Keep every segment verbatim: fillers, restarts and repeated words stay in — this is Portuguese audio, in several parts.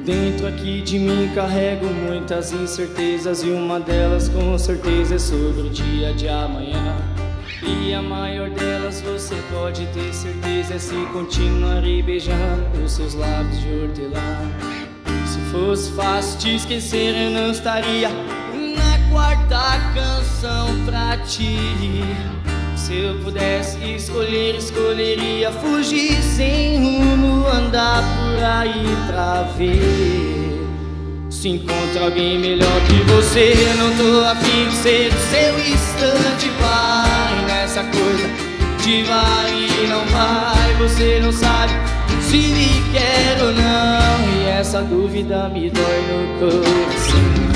Dentro aqui de mim carrego muitas incertezas, e uma delas com certeza é sobre o dia de amanhã. E a maior delas você pode ter certeza é se continuarei beijando os seus lábios de hortelã. Se fosse fácil te esquecer eu não estaria na quarta canção pra ti. Se eu pudesse escolher, escolheria fugir sem rumo, andar por aí pra ver se encontra alguém melhor que você. Eu não tô afim de ser o seu instante, vai nessa coisa de vai e não vai. Você não sabe se me quer ou não, e essa dúvida me dói no coração.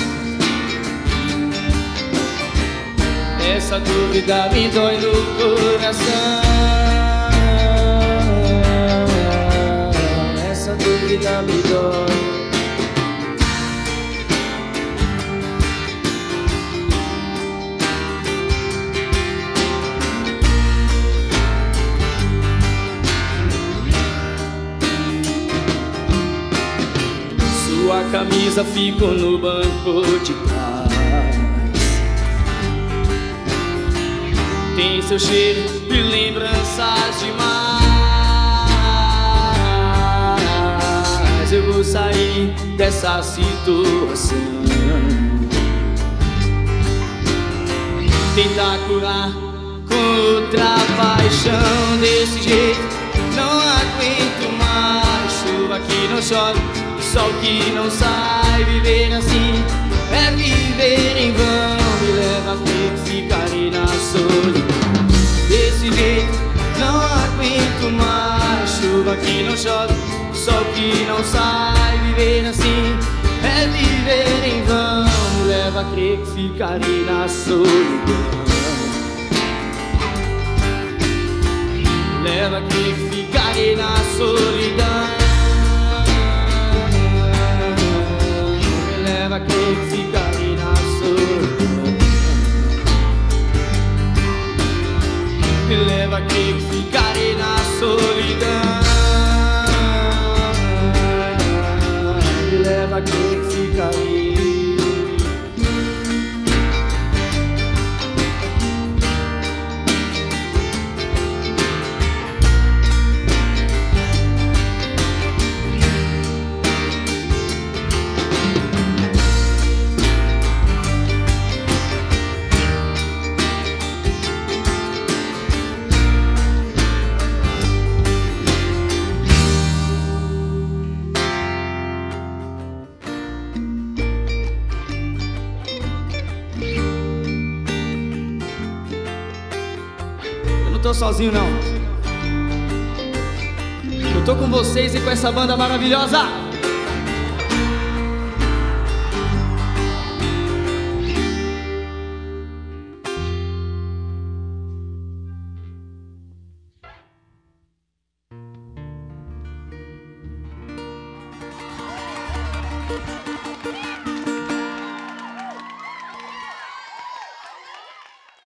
Essa dúvida me dói no coração. Essa dúvida me dói. Sua camisa ficou no banco de trás, tem seu cheiro e lembranças demais. Eu vou sair dessa situação, tentar curar com outra paixão. Desse jeito não aguento mais. Chuva que não chove, sol que não sai. Viver assim é viver em vão. Me leva a crer que ficarei na solidão. Desse jeito não aguento mais. Chuva que não chove, sol que não sai. Viver assim é viver em vão. Me leva a crer que ficarei na solidão. Me leva a crer que ficarei na solidão. Me leva a crer que ficarei na solidão. Me leva a crer que ficarei na solidão. Me leva a crer que ficarei. Não tô sozinho não, eu tô com vocês e com essa banda maravilhosa.